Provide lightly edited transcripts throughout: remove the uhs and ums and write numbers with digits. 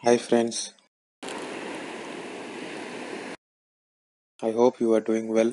Hi friends, I hope you are doing well.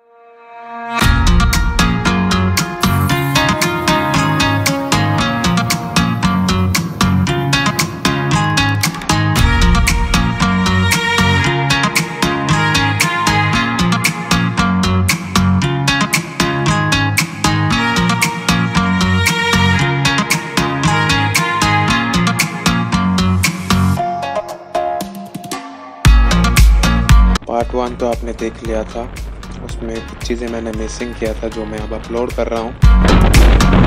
Part 1 तो आपने देख लिया था, उसमें कुछ चीज़ें मैंने मिसिंग किया था जो मैं अब अपलोड कर रहा हूँ।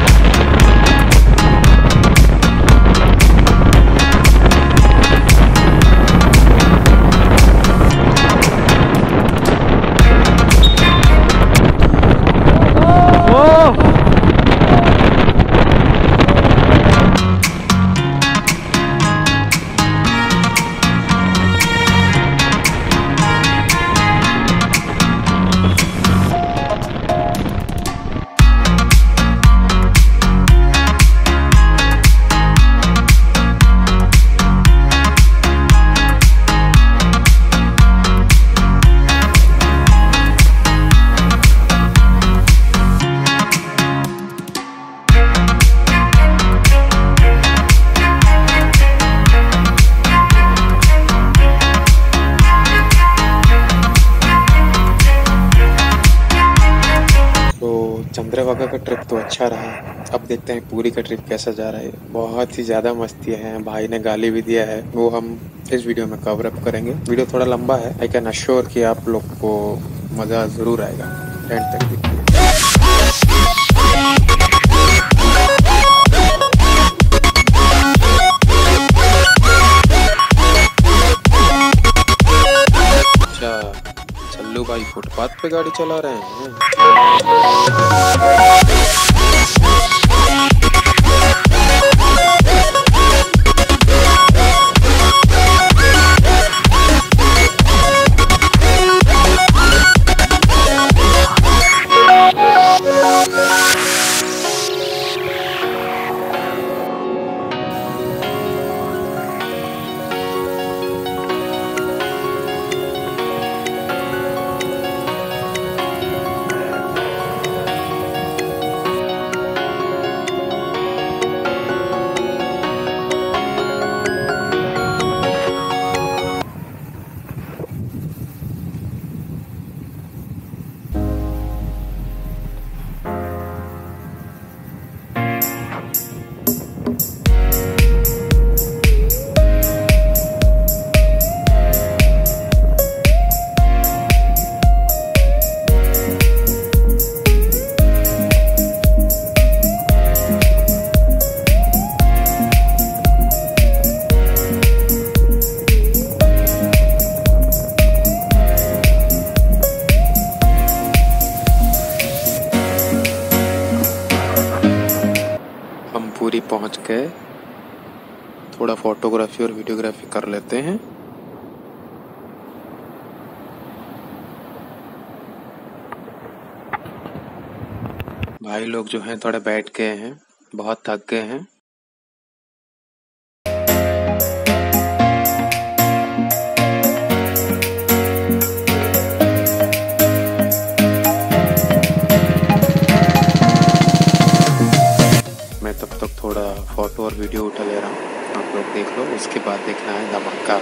चंद्रभागा का ट्रिप तो अच्छा रहा। अब देखते हैं पुरी का ट्रिप कैसा जा रहा है। बहुत ही ज़्यादा मस्ती है, भाई ने गाली भी दिया है, वो हम इस वीडियो में कवर अप करेंगे। वीडियो थोड़ा लंबा है, आई कैन अश्योर कि आप लोग को मज़ा ज़रूर आएगा। एंड तक देखिए। चल्लू भाई फुटपाथ पे गाड़ी चला रहे हैं। पूरी पहुंच गए, थोड़ा फोटोग्राफी और वीडियोग्राफी कर लेते हैं। भाई लोग जो हैं थोड़े बैठ गए हैं, बहुत थक गए हैं। मैं तब तक थोड़ा फोटो और वीडियो उठा ले रहा हूँ, आप लोग देख लो, उसके बाद देखना है धमाका।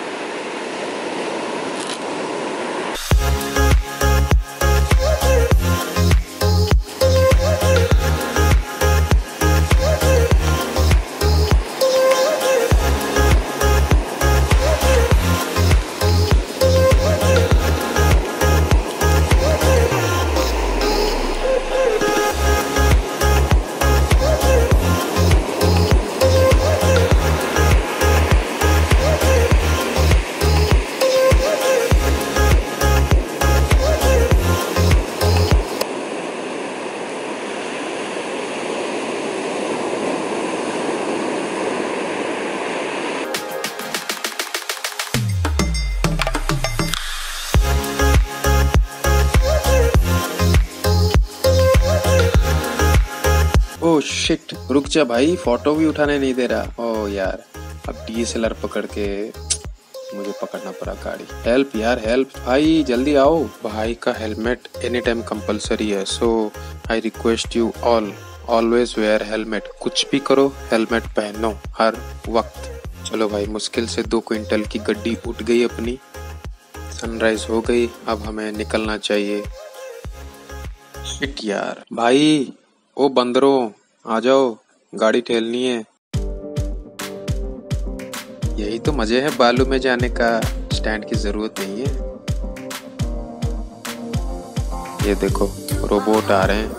ओह शिट, रुक जा भाई, फोटो भी उठाने नहीं दे रहा। ओह यार। अब DSLR पकड़ के मुझे पकड़ना पड़ा गाड़ी। हेल्प यार हेल्प, भाई जल्दी आओ। भाई का हेलमेट एनी टाइम कंपलसरी है, so I request you all always wear helmet. कुछ भी करो हेलमेट पहनो हर वक्त। चलो भाई, मुश्किल से 2 क्विंटल की गड्डी उठ गई अपनी। सनराइज हो गई, अब हमें निकलना चाहिए। शिट यार, भाई ओ बंदरों आ जाओ, गाड़ी ठेलनी है। यही तो मजे है बालू में जाने का, स्टैंड की जरूरत नहीं है। ये देखो रोबोट आ रहे हैं।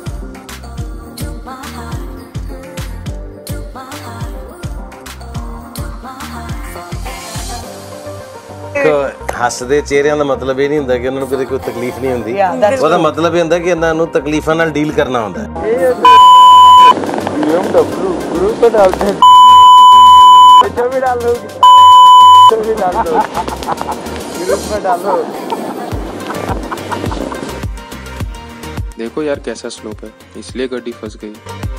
ਹੱਸਦੇ ਚਿਹਰਿਆਂ ਦਾ ਮਤਲਬ ਇਹ ਨਹੀਂ ਹੁੰਦਾ ਕਿ ਉਹਨਾਂ ਨੂੰ ਕਦੇ ਕੋਈ ਤਕਲੀਫ ਨਹੀਂ ਹੁੰਦੀ। ਉਹਦਾ ਮਤਲਬ ਇਹ ਹੁੰਦਾ ਕਿ ਇਹਨਾਂ ਨੂੰ ਤਕਲੀਫਾਂ ਨਾਲ ਡੀਲ ਕਰਨਾ ਹੁੰਦਾ ਹੈ। देखो यार कैसा स्लोप है, इसलिए गड्डी फंस गई।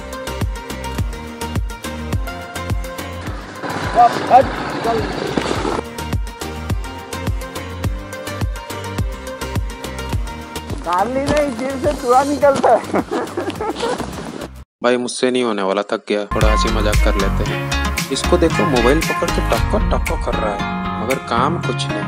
नहीं से धुआं निकलता है। भाई मुझसे नहीं होने वाला, थक गया, थोड़ा हंसी मजाक कर लेते हैं। इसको देखो मोबाइल पकड़ के टक्को टक्को कर रहा है, मगर काम कुछ नहीं।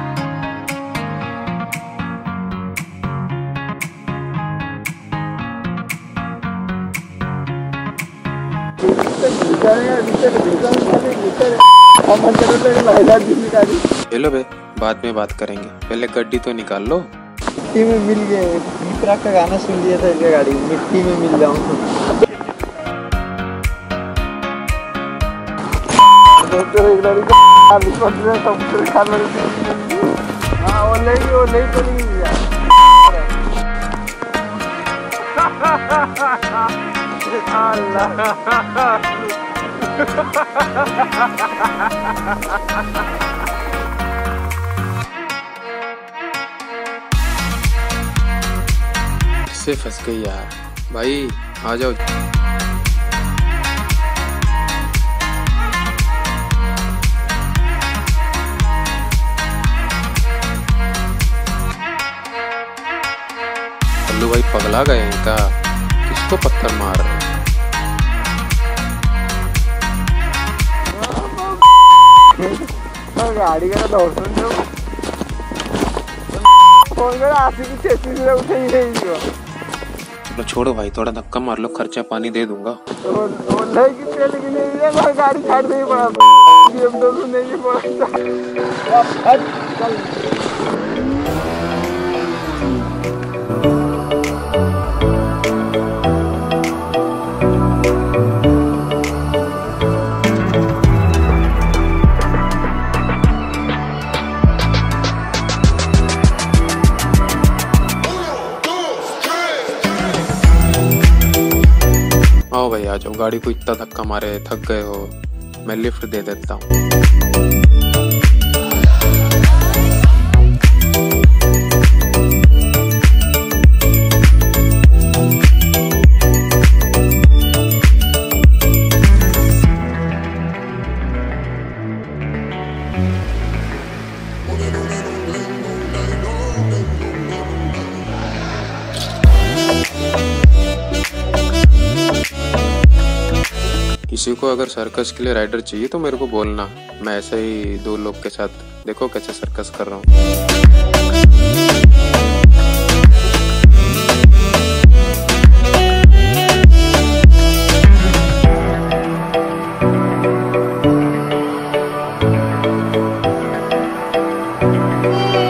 हेलो बे, बाद में बात करेंगे, पहले गड्डी तो निकाल लो। मिट्टी में मिल गए, मित्रा का गाना सुन लिया था इनका गाड़ी, मिट्टी में मिल जाऊं। से फंस गई यार। भाई आ जाओ। अल्लू भाई पगला गए इनका, किसको पत्थर मार रहे हैं? गाड़ी का दौड़ चलो छोड़ो भाई, थोड़ा धक्का मार लो, खर्चा पानी दे दूंगा। गाड़ी छाड़ नहीं पड़ा, नहीं आओ भाई आ जाओ, गाड़ी को इतना धक्का मारे, थक गए हो, मैं लिफ्ट दे देता हूँ। किसी को अगर सर्कस के लिए राइडर चाहिए तो मेरे को बोलना, मैं ऐसे ही 2 लोग के साथ देखो कैसे सर्कस कर रहा हूँ।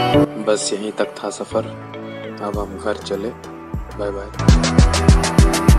बस यहीं तक था सफर, अब हम घर चले। Bye bye.